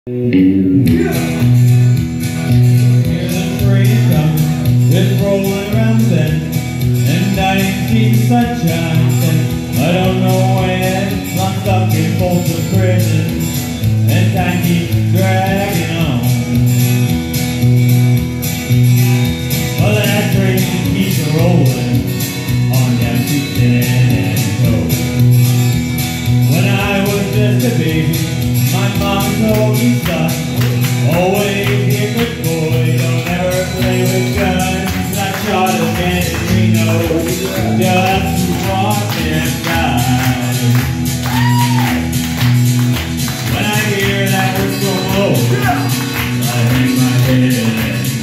Hear the train coming, it's rolling around the bend, and I ain't seen sunshine since I don't know when. I'm stuck in Folsom prison, and time keeps dragging on. Well, that train keeps rolling on down to San Antonio. When I was just a baby, my mom told me, son, always be a good boy, don't ever play with guns. I shot a man in Reno, just to walk and die. When I hear that whistle blow, I hang my head and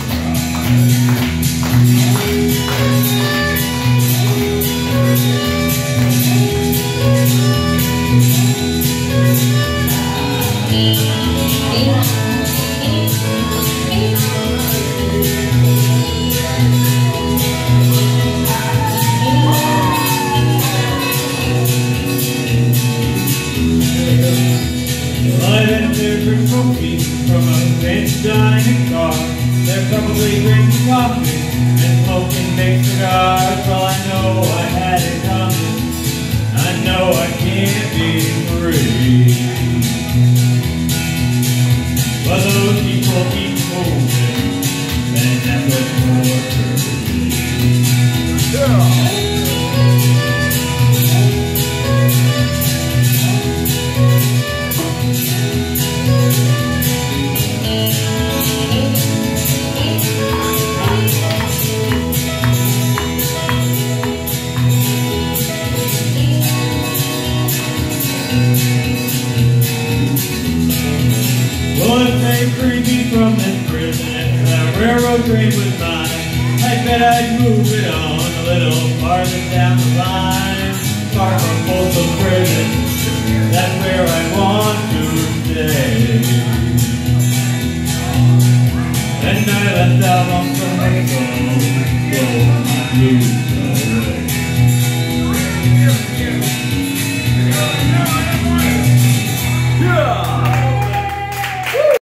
from a bench dining car, they're probably drinking coffee and smoking big cigars. Well, I know I had it coming, I know I can't be free, but those people keep moving, and that's what's more Well, if they free me from this prison and that railroad train was mine, I bet I'd move it on a little farther down the line. Far from Folsom prison, that's where I want to stay. And I left out on some home, so my blues.